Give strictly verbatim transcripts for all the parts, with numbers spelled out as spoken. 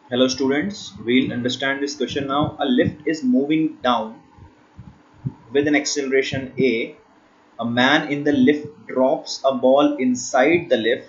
Hello students, we'll understand this question now. A lift is moving down with an acceleration A. A man in the lift drops a ball inside the lift.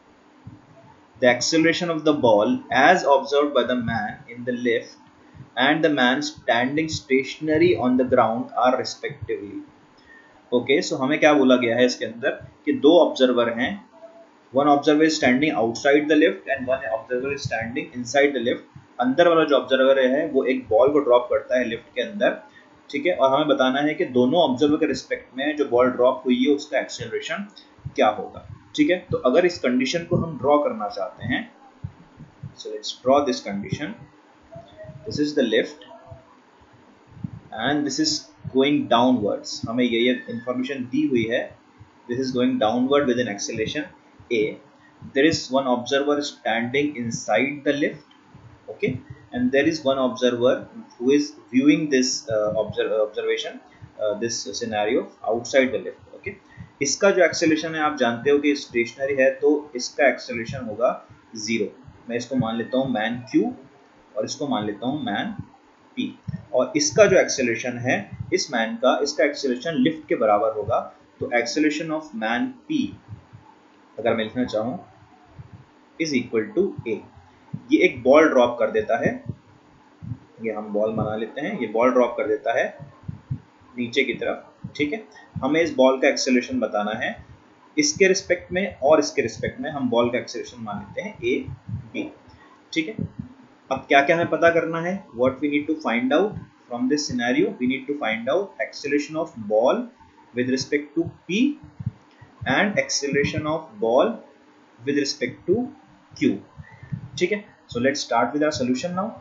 The acceleration of the ball as observed by the man in the lift and the man standing stationary on the ground are respectively. Okay, so हमें क्या बोला गया है इसके अंदर कि दो observer हैं. One observer is standing outside the lift and one observer is standing inside the lift. अंदर वाला जो ऑब्जर्वर है वो एक बॉल को ड्रॉप करता है लिफ्ट के अंदर, ठीक है, और हमें बताना है कि दोनों ऑब्जर्वर के रिस्पेक्ट में जो बॉल ड्रॉप हुई है उसका एक्सेलरेशन क्या होगा. ठीक है, तो अगर इस कंडीशन को हम ड्रॉ करना चाहते हैं, so let's draw this condition. This is the lift and this is going downwards. हमें ये ये इंफॉर्मेशन दी हुई है. This is going downward with an acceleration A. There is one observer standing inside the lift, okay, and there is one observer who is viewing this uh, observ observation, uh, this scenario outside the lift. Okay, इसका जो acceleration है आप जानते हो कि stationery है तो इसका एक्सेलरेशन होगा जीरो. मैं इसको मान लेता हूँ मैन Q और इसको मान लेता हूँ मैन P. और इसका जो एक्सेलरेशन है इस मैन का, इसका एक्सेलरेशन लिफ्ट के बराबर होगा. तो एक्सेलरेशन ऑफ मैन P अगर मैं लिखना चाहूँ इज इक्वल टू ए. ये एक बॉल ड्रॉप कर देता है, ये हम बॉल बना लेते हैं, ये बॉल ड्रॉप कर देता है नीचे की तरफ. ठीक है, हमें इस बॉल का एक्सेलरेशन बताना है. इसके रिस्पेक्ट में और इसके रिस्पेक्ट में हम बॉल का एक्सेलरेशन मान लेते हैं ए बी. ठीक है, अब क्या क्या हमें पता करना है, what we need to find out from this scenario. We need to find out acceleration of ball with respect to P and acceleration of ball with respect to Q. ठीक है, so let's start with our solution now.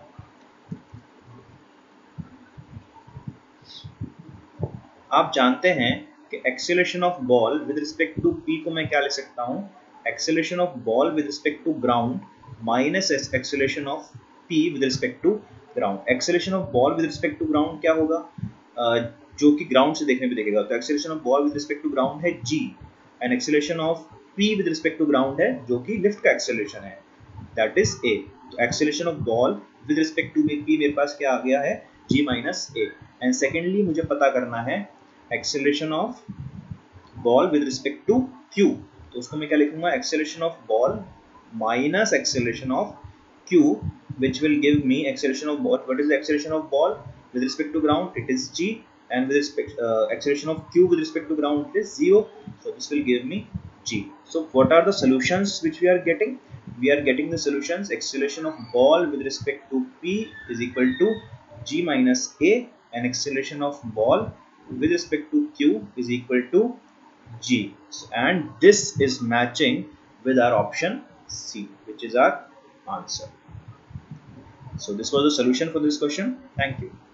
आप जानते हैं कि acceleration of ball with respect to P को मैं क्या लिख सकता हूँ, acceleration of ball with respect to ground minus acceleration of P with respect to ground. acceleration of ball with respect to ground क्या होगा, uh, जो कि ground से देखने पे देखेगा. तो acceleration of ball with respect to ground है G and acceleration of P with respect to ground है जो कि लिफ्ट का एक्सेलरेशन है, that is A. तो acceleration of ball with respect to P मेरे पास क्या आ गया है, G minus A. and secondly मुझे पता करना है acceleration of ball with respect to Q. तो उसको मैं क्या लिखूंगा, acceleration of ball minus acceleration of Q which will give me acceleration of ball. What is the acceleration of ball with respect to ground? It is G. And with respect uh, acceleration of Q with respect to ground is zero, so this will give me G. So what are the solutions which we are getting? We are getting the solutions. Acceleration of ball with respect to P is equal to G minus A, and acceleration of ball with respect to Q is equal to G. And this is matching with our option C, which is our answer. So this was the solution for this question. Thank you.